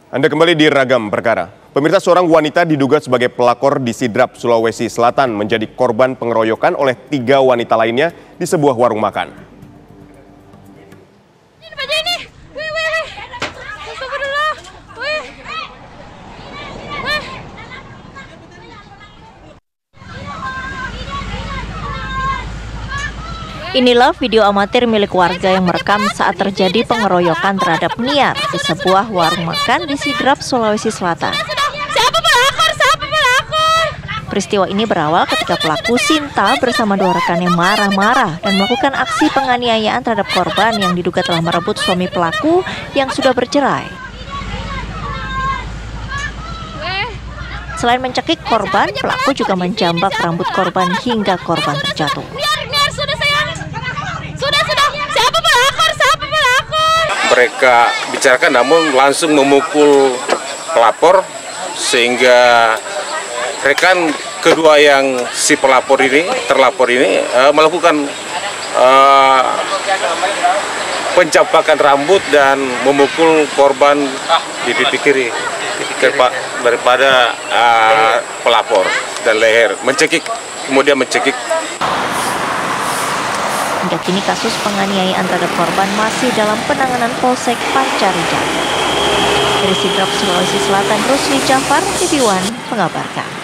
Anda kembali di Ragam Perkara. Pemirsa, seorang wanita diduga sebagai pelakor di Sidrap, Sulawesi Selatan menjadi korban pengeroyokan oleh 3 wanita lainnya di sebuah warung makan. Inilah video amatir milik warga yang merekam saat terjadi pengeroyokan terhadap Niar di sebuah warung makan di Sidrap, Sulawesi Selatan. Siapa pelakor? Peristiwa ini berawal ketika pelaku Sinta bersama 2 rekannya marah-marah dan melakukan aksi penganiayaan terhadap korban yang diduga telah merebut suami pelaku yang sudah bercerai. Selain mencekik korban, pelaku juga menjambak rambut korban hingga korban terjatuh. Mereka bicarakan namun langsung memukul pelapor sehingga rekan kedua yang terlapor ini melakukan pencapakan rambut dan memukul korban di pipi kiri daripada pelapor dan leher, kemudian mencekik. Hingga kini kasus penganiayaan terhadap korban masih dalam penanganan Polsek Pancarijaya. Dari Sidrap, Sulawesi Selatan, Rusli Jafar, TV One mengabarkan.